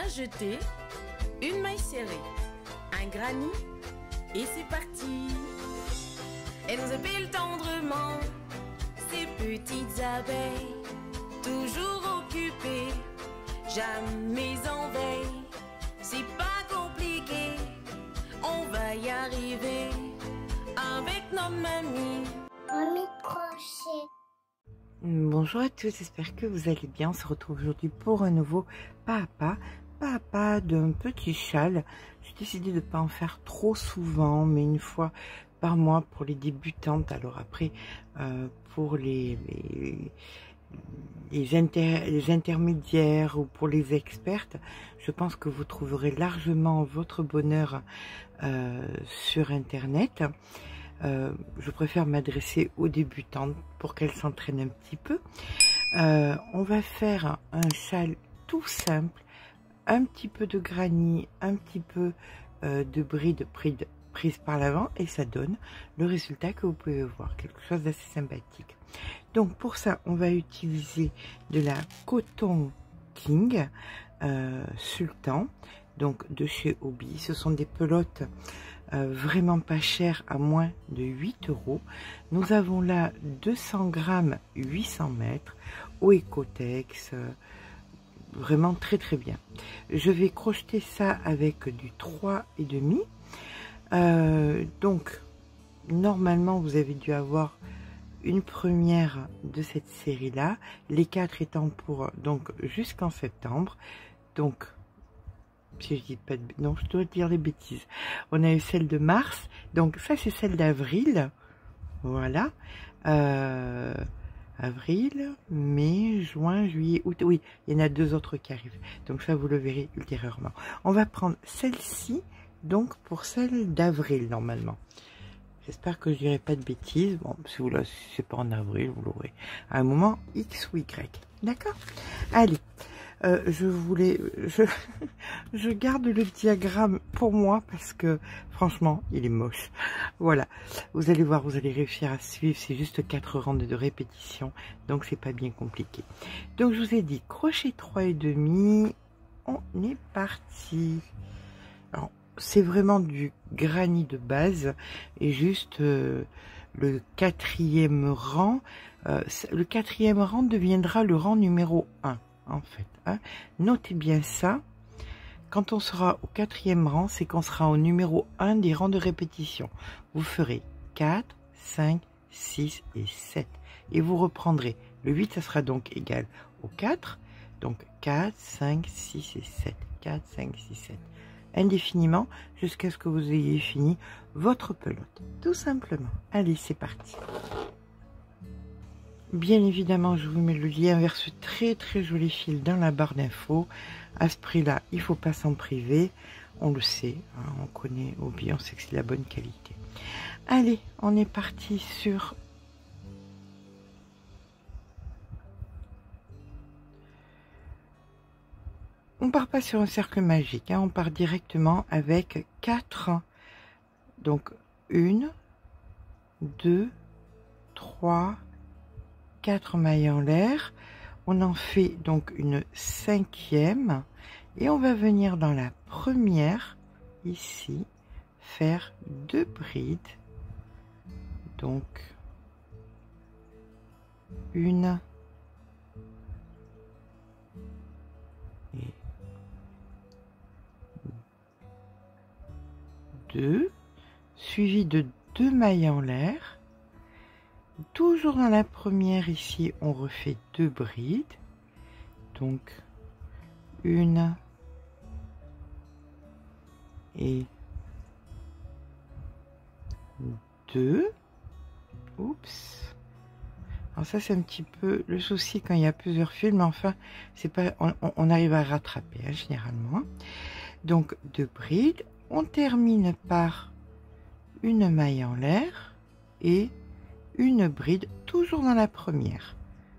jeter une maille serrée, un granit et c'est parti. Elle nous épile tendrement ces petites abeilles, toujours occupées, jamais en veille. C'est pas compliqué, on va y arriver avec nos mamies. Mamie crochet. Bonjour à tous, j'espère que vous allez bien. On se retrouve aujourd'hui pour un nouveau papa d'un petit châle. J'ai décidé de ne pas en faire trop souvent, mais une fois par mois pour les débutantes. Alors après, pour les intermédiaires ou pour les expertes, je pense que vous trouverez largement votre bonheur sur internet. Je préfère m'adresser aux débutantes pour qu'elles s'entraînent un petit peu. On va faire un châle tout simple, un petit peu de granit, un petit peu de bride prise par l'avant, et ça donne le résultat que vous pouvez voir, quelque chose d'assez sympathique. Donc pour ça, on va utiliser de la coton king sultan, donc de chez Hobby. Ce sont des pelotes vraiment pas chères, à moins de 8 €. Nous avons là 200 grammes 800 mètres au Ecotex, vraiment très bien. Je vais crocheter ça avec du 3,5. Donc normalement vous avez dû avoir une première de cette série là, les 4 étant pour donc jusqu'en septembre. Donc si je dis pas de... non, je dois dire des bêtises. On a eu celle de mars, donc ça c'est celle d'avril. Voilà. Avril, mai, juin, juillet, août. Oui, il y en a 2 autres qui arrivent. Donc ça, vous le verrez ultérieurement. On va prendre celle-ci, donc pour celle d'avril normalement. J'espère que je dirai pas de bêtises. Bon, si vous la, si c'est pas en avril, vous l'aurez à un moment X ou Y. D'accord? Allez. Je garde le diagramme pour moi parce que franchement il est moche. Voilà, vous allez voir, vous allez réussir à suivre. C'est juste 4 rangs de répétition, donc c'est pas bien compliqué. Donc je vous ai dit crochet 3,5. On est parti. Alors c'est vraiment du granit de base et juste le 4e rang. Le 4e rang deviendra le rang numéro 1. En fait, hein. Notez bien ça. Quand on sera au 4e rang, c'est qu'on sera au numéro 1 des rangs de répétition. Vous ferez 4, 5, 6 et 7. Et vous reprendrez. Le 8, ça sera donc égal au 4. Donc 4, 5, 6 et 7. 4, 5, 6, 7. Indéfiniment, jusqu'à ce que vous ayez fini votre pelote. Tout simplement. Allez, c'est parti. Bien évidemment, je vous mets le lien vers ce très joli fil dans la barre d'infos. À ce prix-là, il ne faut pas s'en priver. On le sait, hein, on connaît Hobby, on sait que c'est de la bonne qualité. Allez, on est parti sur... On part pas sur un cercle magique, hein, on part directement avec 4. Donc 1, 2, 3... 4 mailles en l'air. On en fait donc une 5e et on va venir dans la première ici faire 2 brides, donc 1 et 2, suivi de 2 mailles en l'air. Toujours dans la première ici, on refait 2 brides, donc 1 et 2. Oups. Alors ça c'est un petit peu le souci quand il y a plusieurs fils, mais enfin c'est pas, on arrive à rattraper hein, généralement. Donc 2 brides, on termine par une maille en l'air et une bride, toujours dans la première.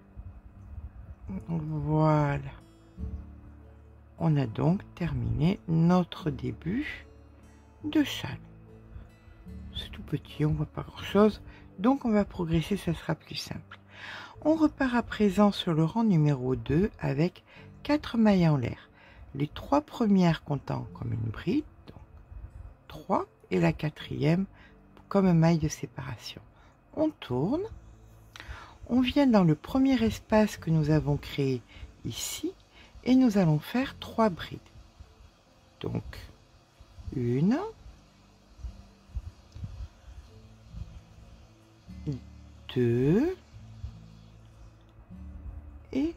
Voilà. On a donc terminé notre début de châle. C'est tout petit, on voit pas grand chose, donc on va progresser, ça sera plus simple. On repart à présent sur le rang numéro 2 avec 4 mailles en l'air. les 3 premières comptant comme une bride, donc 3, et la 4e comme maille de séparation. On tourne, on vient dans le premier espace que nous avons créé ici, et nous allons faire 3 brides. Donc, 1, 2 et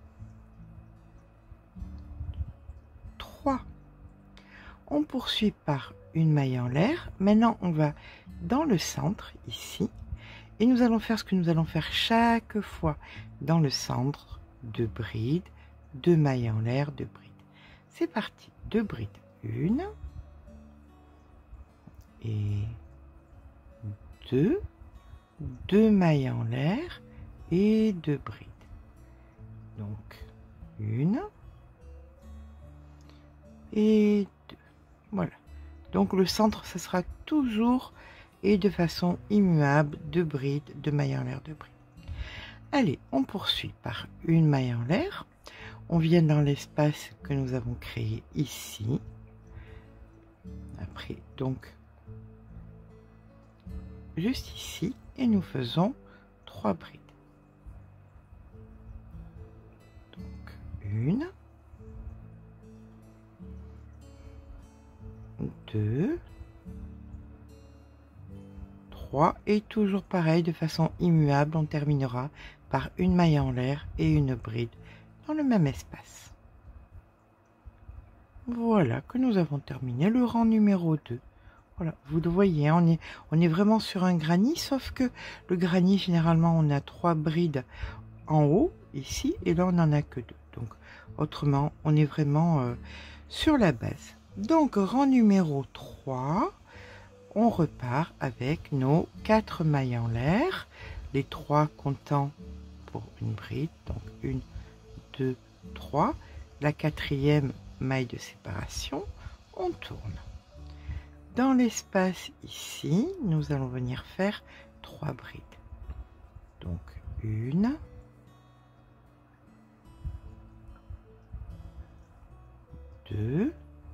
3. On poursuit par une maille en l'air. Maintenant, on va dans le centre, ici, et nous allons faire ce que nous allons faire chaque fois dans le centre, 2 brides, 2 mailles en l'air, 2 brides. C'est parti, 2 brides, 1 et 2, 2 mailles en l'air et 2 brides. Donc 1 et 2. Voilà. Donc le centre, ce sera toujours et de façon immuable, 2 brides, 2 mailles en l'air, 2 brides. Allez, on poursuit par une maille en l'air. On vient dans l'espace que nous avons créé ici. Après, donc, juste ici, et nous faisons 3 brides. Donc, 1, 2, 3, et toujours pareil, de façon immuable, on terminera par une maille en l'air et une bride dans le même espace. Voilà que nous avons terminé le rang numéro 2. Voilà, vous le voyez, on est vraiment sur un granit, sauf que le granit, généralement, on a 3 brides en haut, ici, et là, on n'en a que 2. Donc, autrement, on est vraiment sur la base. Donc, rang numéro 3, on repart avec nos 4 mailles en l'air, les 3 comptant pour une bride, donc 1, 2, 3, la 4e maille de séparation, on tourne. Dans l'espace ici, nous allons venir faire 3 brides. Donc 1, 2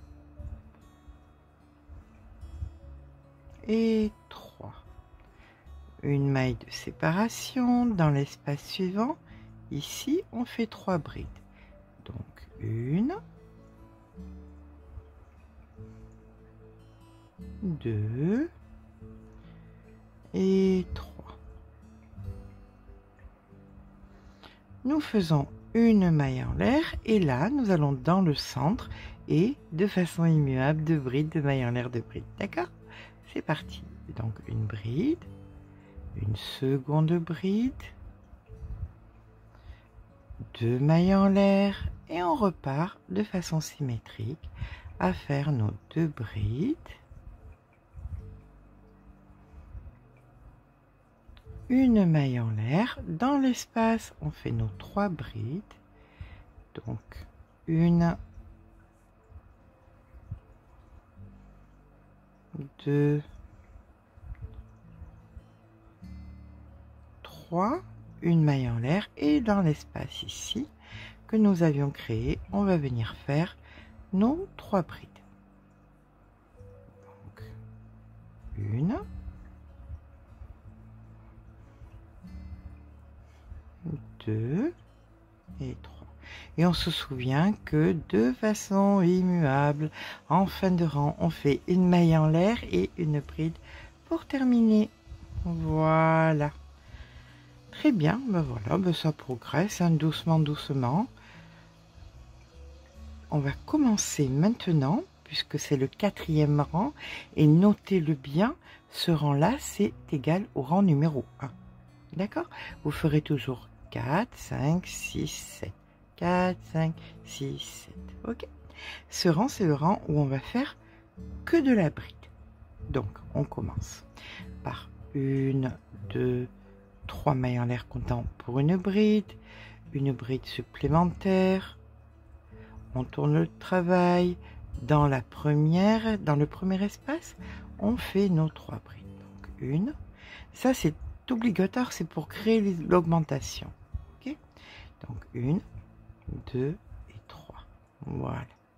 et 3. Une maille de séparation. Dans l'espace suivant, ici, on fait 3 brides. Donc 1, 2 et 3. Nous faisons une maille en l'air et là, nous allons dans le centre et de façon immuable, 2 brides, 2 mailles en l'air, 2 brides. D'accord? C'est parti. Donc une bride, une seconde bride, 2 mailles en l'air et on repart de façon symétrique à faire nos 2 brides, une maille en l'air. Dans l'espace, on fait nos 3 brides, donc 1, 2, 3, une maille en l'air, et dans l'espace ici que nous avions créé, on va venir faire nos 3 brides. Donc 1, 2 et 3. Et on se souvient que de façon immuable, en fin de rang, on fait une maille en l'air et une bride pour terminer. Voilà. Très bien, ben voilà, ben ça progresse, hein, doucement, doucement. On va commencer maintenant, puisque c'est le 4e rang, et notez-le bien, ce rang-là, c'est égal au rang numéro 1. D'accord? Vous ferez toujours 4, 5, 6, 7. 4, 5, 6, 7. Ok. Ce rang, c'est le rang où on va faire que de la bride. Donc, on commence par 1, 2, 3 mailles en l'air comptant pour une bride supplémentaire. On tourne le travail. Dans le premier espace, on fait nos 3 brides. Donc, une. Ça, c'est obligatoire, c'est pour créer l'augmentation. Ok. Donc, 1, 2 et 3. Voilà.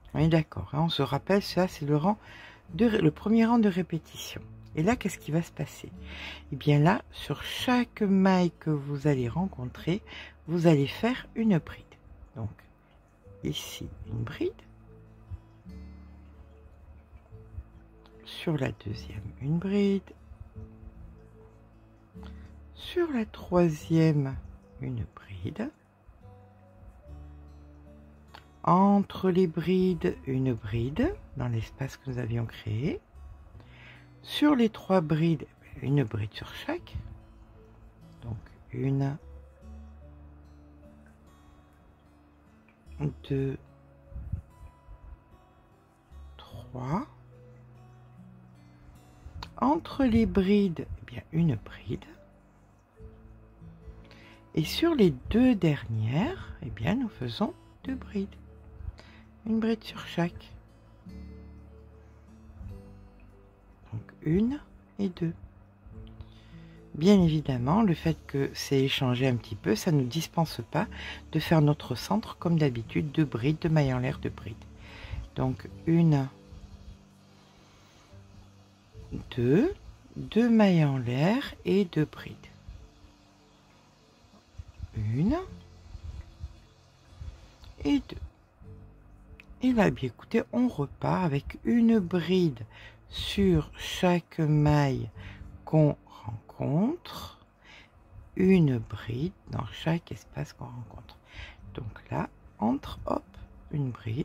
On est d'accord, hein, on se rappelle, ça c'est le premier rang de répétition. Et là, qu'est-ce qui va se passer? Et bien là, sur chaque maille que vous allez rencontrer, vous allez faire une bride. Donc, ici, une bride. Sur la deuxième, une bride. Sur la troisième, une bride. Entre les brides, une bride dans l'espace que nous avions créé. Sur les 3 brides, une bride sur chaque. Donc, 1, 2, 3. Entre les brides, eh bien, une bride. Et sur les 2 dernières, eh bien, nous faisons 2 brides. Une bride sur chaque. Donc 1 et 2. Bien évidemment, le fait que c'est échangé un petit peu, ça ne nous dispense pas de faire notre centre comme d'habitude, 2 brides, 2 mailles en l'air, 2 brides. Donc 1, 2, 2 mailles en l'air et 2 brides. 1 et 2. Et là, bien écoutez, on repart avec une bride sur chaque maille qu'on rencontre, une bride dans chaque espace qu'on rencontre. Donc là, entre, hop, une bride.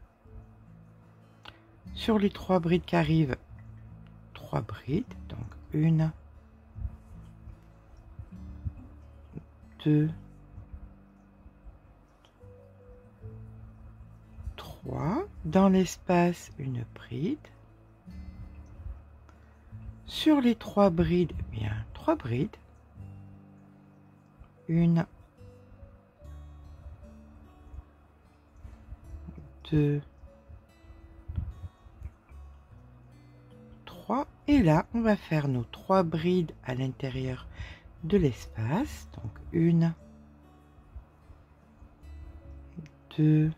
Sur les 3 brides qui arrivent, 3 brides, donc 1, 2, 3, dans l'espace une bride. Sur les 3 brides, eh bien 3 brides. 1, 2, 3. Et là, on va faire nos 3 brides à l'intérieur de l'espace. Donc 1, 2,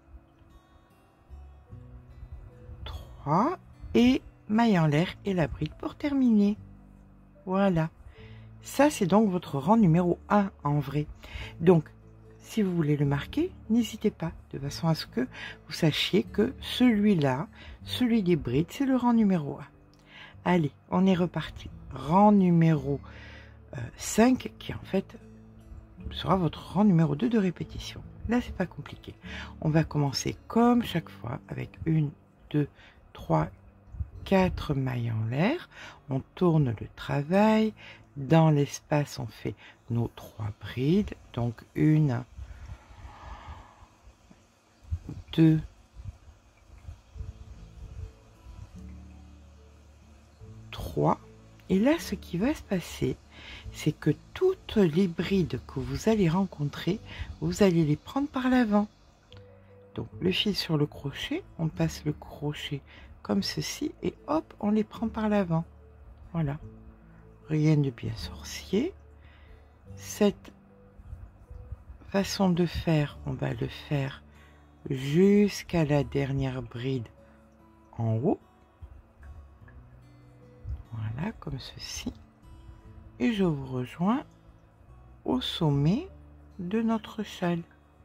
3 et maille en l'air et la bride pour terminer. Voilà. Ça, c'est donc votre rang numéro 1 en vrai. Donc, si vous voulez le marquer, n'hésitez pas, de façon à ce que vous sachiez que celui-là, celui des brides, c'est le rang numéro 1. Allez, on est reparti. Rang numéro 5, qui en fait sera votre rang numéro 2 de répétition. Là, c'est pas compliqué. On va commencer comme chaque fois avec 1, 2, 3, 4 mailles en l'air. On tourne le travail. Dans l'espace, on fait nos 3 brides. Donc 1, 2, 3. Et là, ce qui va se passer, c'est que toutes les brides que vous allez rencontrer, vous allez les prendre par l'avant. Donc le fil sur le crochet, on passe le crochet comme ceci et hop, on les prend par l'avant. Voilà. Rien de bien sorcier. Cette façon de faire, on va le faire jusqu'à la dernière bride en haut. Voilà, comme ceci. Et je vous rejoins au sommet de notre châle.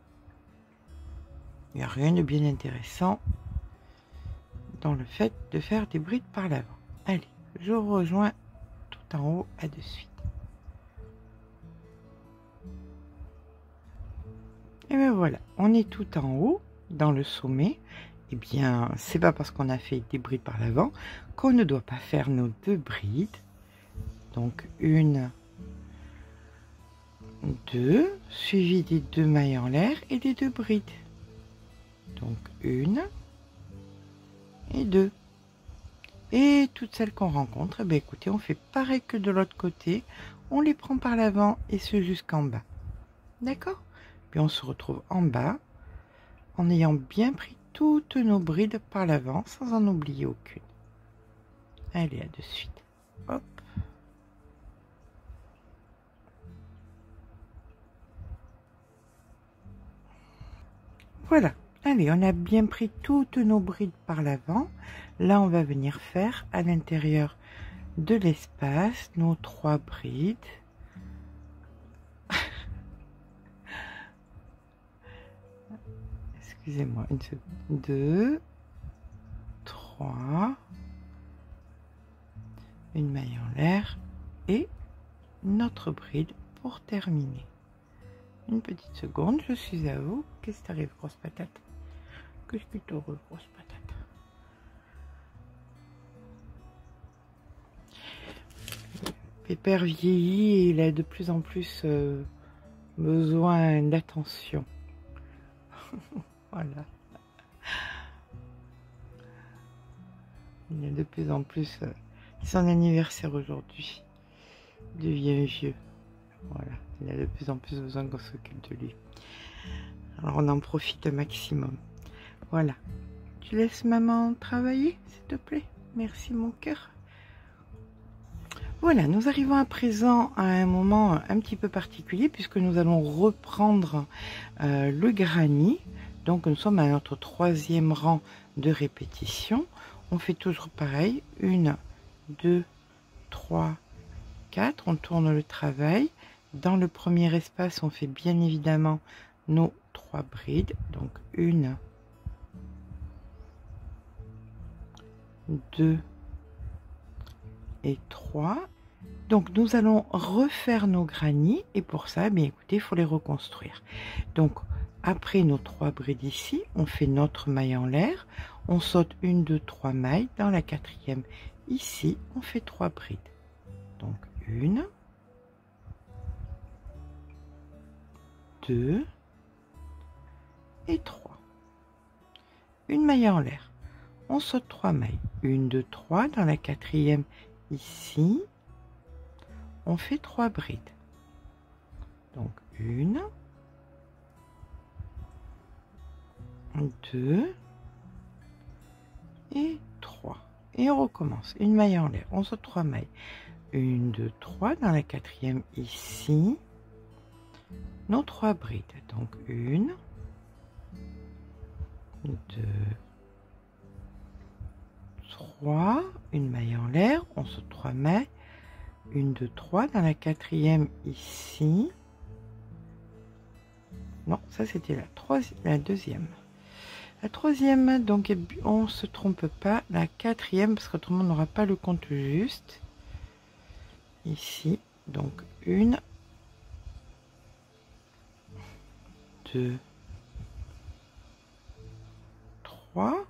Il n'y a rien de bien intéressant dans le fait de faire des brides par l'avant. Allez, je vous rejoins tout en haut, à de suite. Et bien voilà, on est tout en haut, dans le sommet. Eh bien, c'est pas parce qu'on a fait des brides par l'avant qu'on ne doit pas faire nos 2 brides. Donc 1, 2, suivi des 2 mailles en l'air et des 2 brides. Donc 1 et 2. Et toutes celles qu'on rencontre, eh bien, écoutez, on fait pareil que de l'autre côté. On les prend par l'avant et ce jusqu'en bas. D'accord? Puis on se retrouve en bas en ayant bien pris toutes nos brides par l'avant sans en oublier aucune. Allez, à de suite. Hop. Voilà. Allez, on a bien pris toutes nos brides par l'avant. Là, on va venir faire à l'intérieur de l'espace nos 3 brides. Excusez-moi, une seconde. 2, 3, une maille en l'air et notre bride pour terminer. Une petite seconde, je suis à vous. Qu'est-ce qui t'arrive, grosse patate? Qu'est-ce qui t'arrive, grosse patate? Pépère vieillit et il a de plus en plus besoin d'attention. Voilà. Il a de plus en plus... c'est son anniversaire aujourd'hui. Il devient vieux. Voilà. Il a de plus en plus besoin qu'on s'occupe de lui. Alors on en profite au maximum. Voilà. Tu laisses maman travailler, s'il te plaît? Merci mon cœur. Voilà, nous arrivons à présent à un moment un petit peu particulier puisque nous allons reprendre le granny. Donc nous sommes à notre 3e rang de répétition. On fait toujours pareil. 1, 2, 3, 4. On tourne le travail. Dans le premier espace, on fait bien évidemment nos 3 brides. Donc 1, 2 et 3. Donc nous allons refaire nos granny et pour ça, bien écoutez, il faut les reconstruire. Donc après nos 3 brides ici, on fait notre maille en l'air, on saute 1, 2, 3 mailles. Dans la 4e ici, on fait 3 brides. Donc 1, 2 et 3. Une maille en l'air, on saute 3 mailles. 1, 2, 3. Dans la 4e ici, on fait 3 brides. Donc 1, 2 et 3. Et on recommence. Une maille en l'air, on saute 3 mailles. 1, 2, 3. Dans la 4e ici, nos 3 brides. Donc 1, 2, 3. Une maille en l'air, on saute 3 mailles. 1, 2, 3. Dans la 4e ici. Non, ça c'était la 2e. La 3e, donc on se trompe pas. La 4e, parce qu'autrement on n'aura pas le compte juste. Ici, donc 1, 2, 3.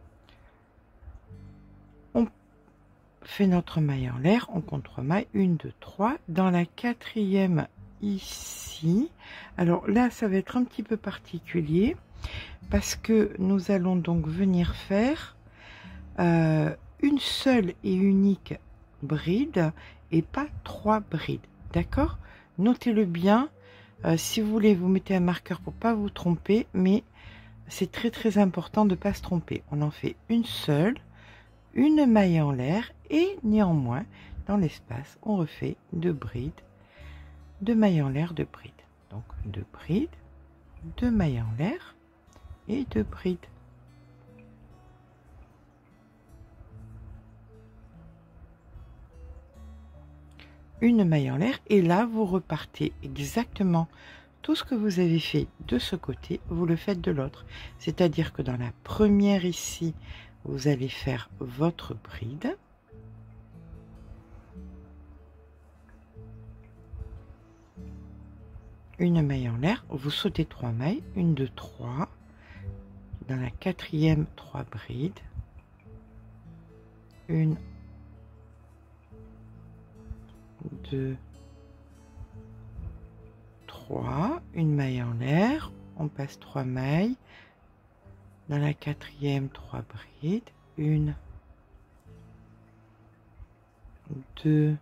On fait notre maille en l'air, on compte 3 mailles. 1, 2, 3. Dans la 4e ici, alors là ça va être un petit peu particulier parce que nous allons donc venir faire une seule et unique bride et pas 3 brides, d'accord? Notez-le bien, si vous voulez vous mettez un marqueur pour pas vous tromper, mais c'est très important de ne pas se tromper. On en fait une seule, une maille en l'air et néanmoins dans l'espace on refait 2 brides, 2 mailles en l'air, 2 brides. Donc 2 brides, 2 mailles en l'air et 2 brides. Une maille en l'air et là vous repartez exactement tout ce que vous avez fait de ce côté, vous le faites de l'autre. C'est-à-dire que dans la première ici, vous allez faire votre bride. Une maille en l'air, vous sautez 3 mailles, 1, 2, 3. Dans la 4e, 3 brides. 1, 2, 3. Une maille en l'air, on passe 3 mailles. Dans la 4e, 3 brides. 1, 2,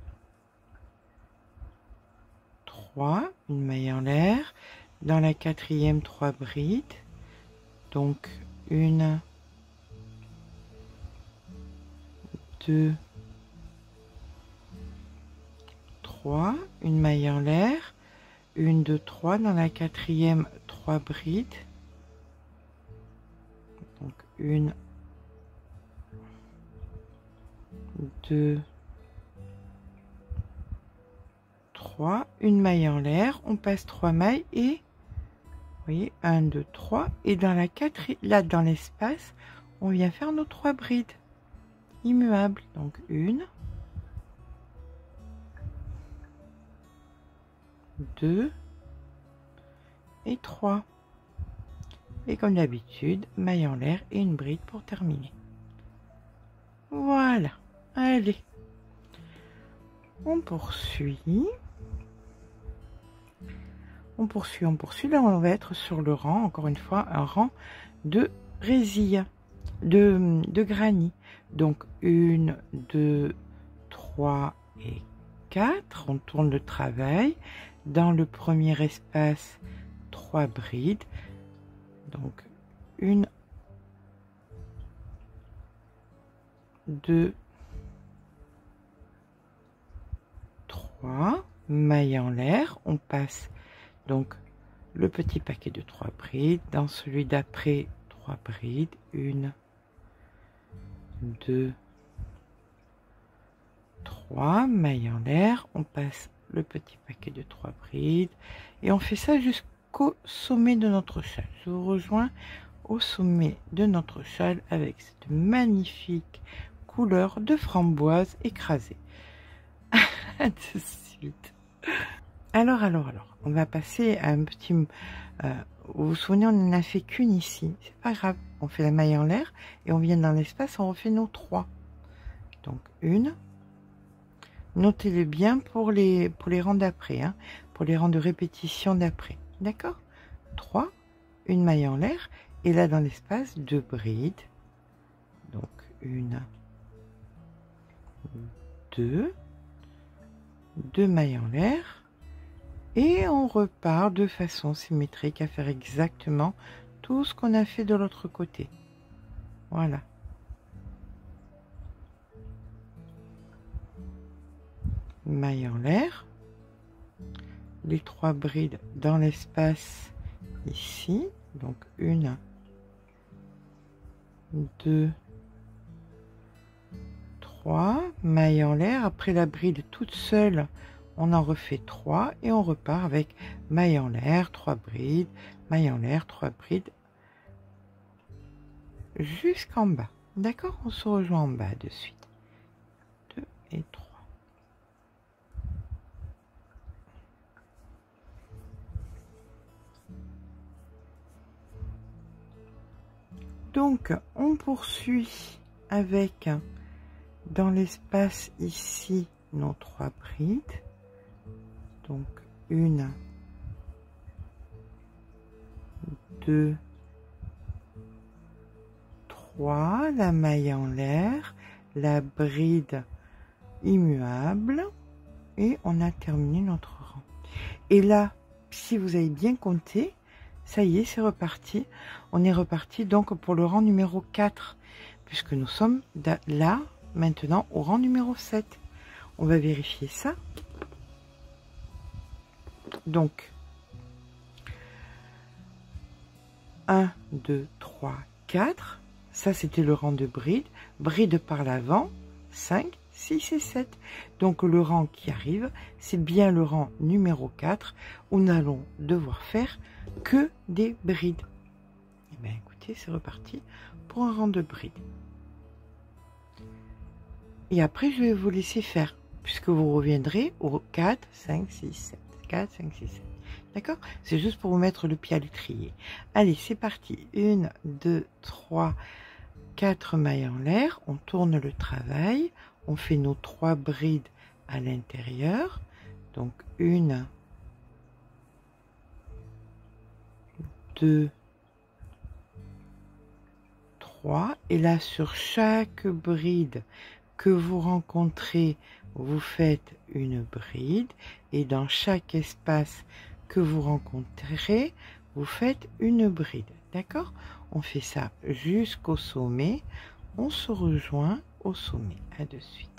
3. Une maille en l'air. Dans la 4e, 3 brides. Donc 1, 2, 3. Une maille en l'air. 1, 2, 3. Dans la 4e, 3 brides. 1, 2, 3, une maille en l'air, on passe 3 mailles et vous voyez 1, 2, 3 et dans la quatrième, là dans l'espace, on vient faire nos 3 brides immuables. Donc 1, 2 et 3. Et comme d'habitude, maille en l'air et une bride pour terminer. Voilà. Allez. On poursuit. On poursuit, on poursuit. Là, on va être sur le rang, encore une fois, un rang de résille, de granit. Donc, 1, 2, 3 et 4. On tourne le travail. Dans le premier espace, 3 brides. Donc, 1, 2, 3, maille en l'air. On passe donc le petit paquet de 3 brides. Dans celui d'après, 3 brides. 1, 2, 3, maille en l'air. On passe le petit paquet de 3 brides. Et on fait ça jusqu'au sommet de notre châle. Je vous rejoins au sommet de notre châle avec cette magnifique couleur de framboise écrasée. À de suite. Alors, on va passer à un petit... vous vous souvenez, on n'en a fait qu'une ici. C'est pas grave. On fait la maille en l'air et on vient dans l'espace, on refait nos 3. Donc, 1. Notez-le bien pour les rangs d'après, hein, pour les rangs de répétition d'après. D'accord? 3, une maille en l'air. Et là, dans l'espace, 2 brides. Donc, 1, 2, 2 mailles en l'air. Et on repart de façon symétrique à faire exactement tout ce qu'on a fait de l'autre côté. Voilà. Maille en l'air. Les 3 brides dans l'espace ici. Donc 1, 2, 3, maille en l'air. Après la bride toute seule, on en refait 3 et on repart avec maille en l'air, 3 brides, maille en l'air, 3 brides jusqu'en bas. D'accord? On se rejoint en bas de suite. 2 et 3. Donc, on poursuit avec, dans l'espace ici, nos 3 brides. Donc, 1, 2, 3, la maille en l'air, la bride immuable, et on a terminé notre rang. Et là, si vous avez bien compté, ça y est, c'est reparti. On est reparti donc pour le rang numéro 4, puisque nous sommes là, maintenant, au rang numéro 7. On va vérifier ça. Donc, 1, 2, 3, 4. Ça, c'était le rang de bride. Bride par l'avant, 5, 6 et 7. Donc, le rang qui arrive, c'est bien le rang numéro 4, où nous allons devoir faire que des brides. Et bien, écoutez, c'est reparti pour un rang de brides. Et après, je vais vous laisser faire, puisque vous reviendrez au 4, 5, 6, 7. 4, 5, 6, 7. D'accord? C'est juste pour vous mettre le pied à l'étrier. Allez, c'est parti. 1, 2, 3, 4 mailles en l'air. On tourne le travail. On fait nos 3 brides à l'intérieur. Donc, 1, 2, 3. Et là, sur chaque bride que vous rencontrez, vous faites une bride. Et dans chaque espace que vous rencontrez, vous faites une bride. D'accord? On fait ça jusqu'au sommet. On se rejoint au sommet. À de suite.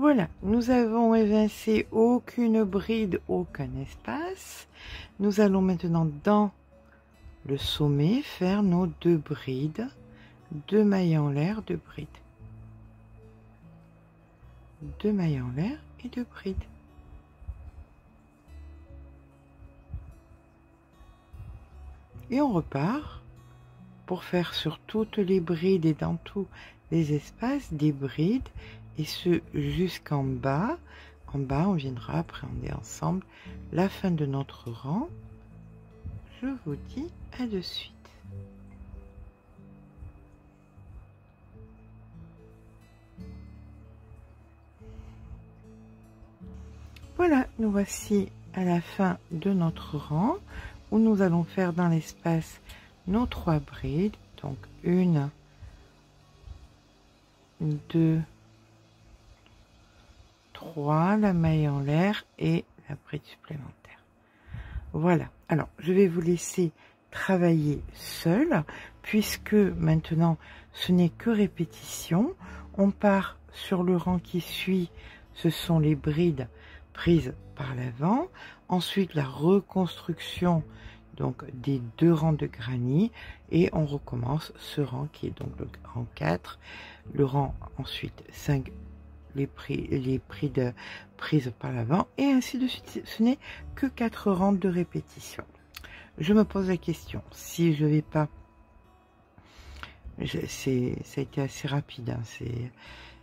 Voilà, nous avons évincé aucune bride, aucun espace. Nous allons maintenant dans le sommet faire nos 2 brides, 2 mailles en l'air, 2 brides. 2 mailles en l'air et 2 brides. Et on repart pour faire sur toutes les brides et dans tous les espaces des brides, et ce jusqu'en bas. En bas, on viendra appréhender ensemble la fin de notre rang. Je vous dis à de suite. Voilà, nous voici à la fin de notre rang où nous allons faire dans l'espace nos 3 brides. Donc 1, 2, 3, la maille en l'air et la bride supplémentaire. Voilà, alors je vais vous laisser travailler seul puisque maintenant ce n'est que répétition. On part sur le rang qui suit, ce sont les brides prises par l'avant, ensuite la reconstruction donc des 2 rangs de granit et on recommence ce rang qui est donc le rang 4, le rang ensuite 5, les brides prises par l'avant et ainsi de suite. Ce n'est que 4 rangs de répétition. Je me pose la question, si je vais pas, ça a été assez rapide, hein, c'est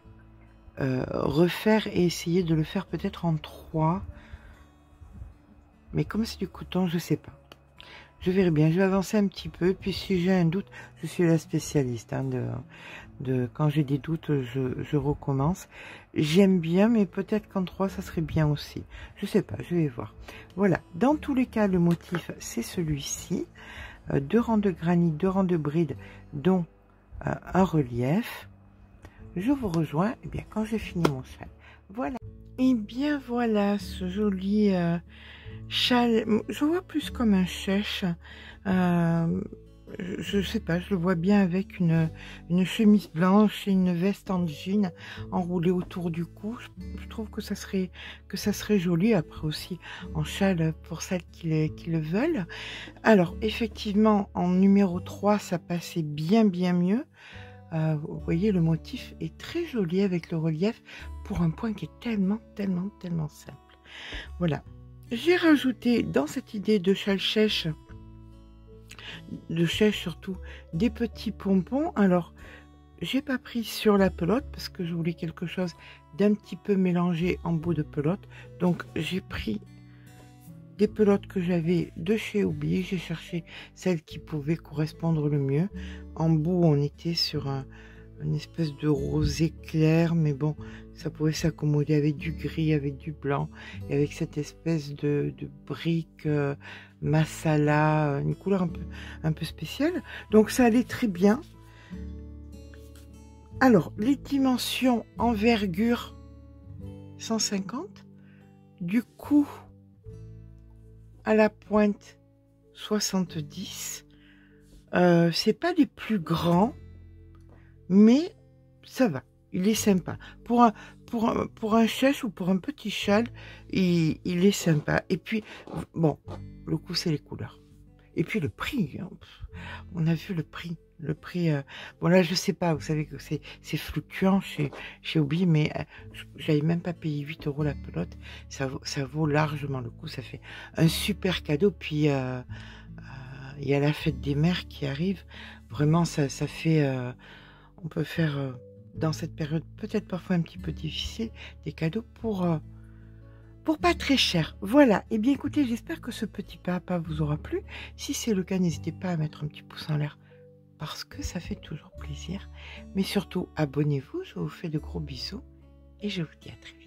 refaire et essayer de le faire peut-être en 3, mais comme c'est du coton, je sais pas. Je verrai bien, je vais avancer un petit peu, puis si j'ai un doute, je suis la spécialiste, hein, quand j'ai des doutes, je recommence. J'aime bien, mais peut-être qu'en 3, ça serait bien aussi. Je sais pas, je vais voir. Voilà, dans tous les cas, le motif, c'est celui-ci. 2 rangs de granit, 2 rangs de brides, dont un relief. Je vous rejoins eh bien, quand j'ai fini mon châle. Voilà. Et bien voilà ce joli châle. Je vois plus comme un chèche. Je sais pas, je le vois bien avec une chemise blanche et une veste en jean enroulée autour du cou. Je trouve que ça serait joli. Après aussi en châle pour celles qui le veulent. Alors effectivement en numéro 3 ça passait bien mieux. Vous voyez, le motif est très joli avec le relief pour un point qui est tellement simple. Voilà, j'ai rajouté dans cette idée de châle chèche, surtout, des petits pompons. Alors, j'ai pas pris sur la pelote parce que je voulais quelque chose d'un petit peu mélangé en bout de pelote. Donc, j'ai pris des pelotes que j'avais de chez Hobbii. J'ai cherché celles qui pouvaient correspondre le mieux. En bout, on était sur une espèce de rosé clair, mais bon, ça pouvait s'accommoder avec du gris, avec du blanc, et avec cette espèce de brique masala, une couleur un peu spéciale. Donc ça allait très bien. Alors, les dimensions envergure 150, du cou à la pointe 70. C'est pas des plus grands, mais ça va, il est sympa pour un chèche ou pour un petit châle. Il est sympa. Et puis bon, le coup c'est les couleurs et puis le prix, hein. On a vu le prix bon là je sais pas, vous savez que c'est fluctuant chez Hobbii, mais j'avais même pas payé 8 € la pelote. Ça vaut largement le coup. Ça fait un super cadeau. Puis il y a la fête des mères qui arrive. Vraiment ça fait on peut faire dans cette période peut-être parfois un petit peu difficile des cadeaux pour pas très cher. Voilà, et bien écoutez, j'espère que ce petit papa vous aura plu. Si c'est le cas, n'hésitez pas à mettre un petit pouce en l'air parce que ça fait toujours plaisir. Mais surtout, abonnez-vous, je vous fais de gros bisous et je vous dis à très vite.